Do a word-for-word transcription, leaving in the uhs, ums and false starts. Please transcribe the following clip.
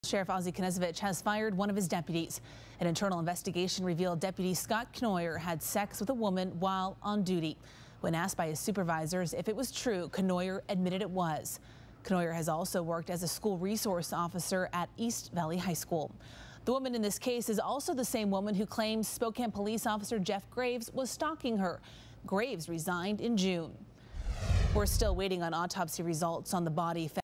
Sheriff Ozzie Knezovich has fired one of his deputies. An internal investigation revealed Deputy Scott Knoyer had sex with a woman while on duty. When asked by his supervisors if it was true, Knoyer admitted it was. Knoyer has also worked as a school resource officer at East Valley High School. The woman in this case is also the same woman who claims Spokane police officer Jeff Graves was stalking her. Graves resigned in June. We're still waiting on autopsy results on the body found